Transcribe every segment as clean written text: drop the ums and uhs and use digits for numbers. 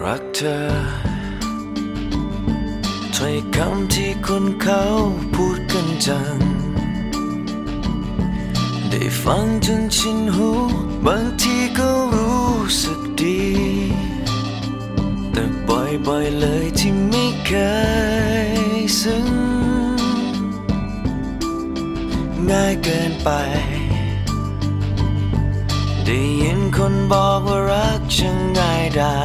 รักเธอถ้อยคำที่คนเขาพูดกันจังได้ฟังจนชินหูบางทีก็รู้สึกดีแต่บ่อยๆเลยที่ไม่เคยซึ้งง่ายเกินไปได้ยินคนบอกว่ารักช่างง่ายได้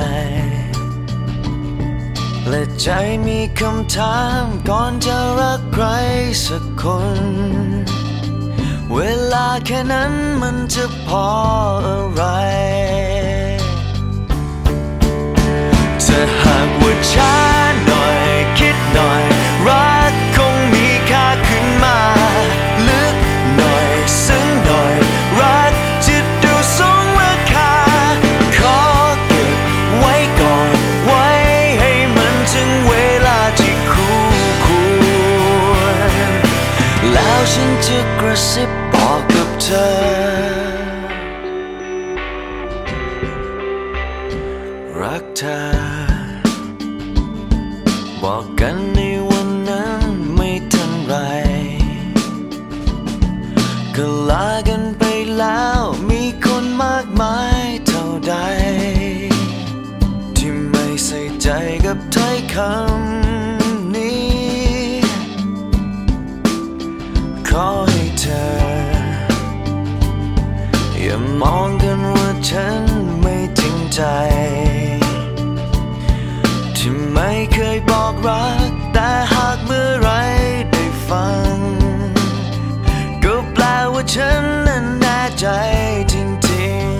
และใจมีคำถามก่อนจะรักใครสักคนเวลาแค่นั้นมันจะพออะไรถ้าหากว่าช้าหน่อยคิดหน่อยรักคงมีค่าขึ้นมาลึกหน่อยซึ้งหน่อยรักจะดูสมราคาขอเก็บไว้ก่อนไว้ให้มันถึงเวลาที่คู่ควรแล้วฉันจะกระซิบบอกกับเธอรักเธอบอกกันในวันนั้นไม่ทันไรก็ลากันไปแล้วมีคนมากมายเท่าใดที่ไม่ใส่ใจกับถ้อยคำนี้ขอให้เธออย่ามองกันว่าฉันไม่จริงใจที่ไม่เคยบอกรักแต่หากเมื่อไรได้ฟังก็แปลว่าฉันนั้นแน่ใจจริง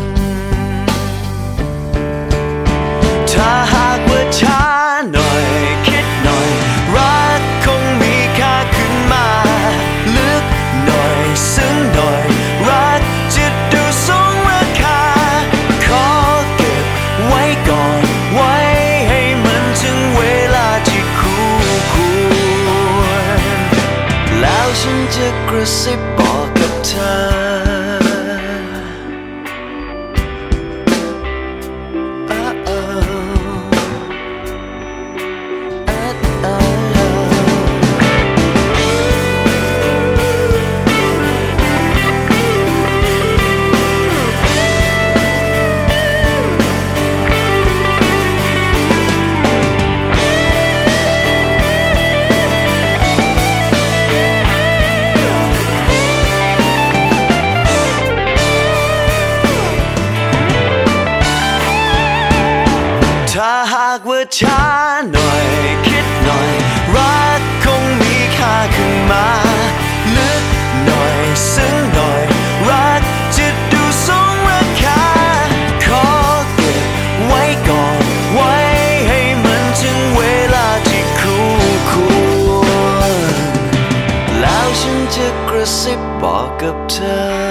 ๆถ้าหากว่าช้าหน่อยคิดหน่อยรักคงมีค่าขึ้นมาลึกหน่อยซึ้งหน่อยรักจะดูสมราคาขอเก็บไว้ก่อนไว้ให้มันถึงเวลาที่คู่ควรแล้วฉันจะกระซิบบอกกับเธอถ้าหากว่าช้าหน่อยคิดหน่อยรักคงมีค่าขึ้นมาลึกหน่อยซึ้งหน่อยรักจะดูสมราคาขอเก็บไว้ก่อนไว้ให้มันถึงเวลาที่คู่ควรแล้วฉันจะกระซิบบอกกับเธอ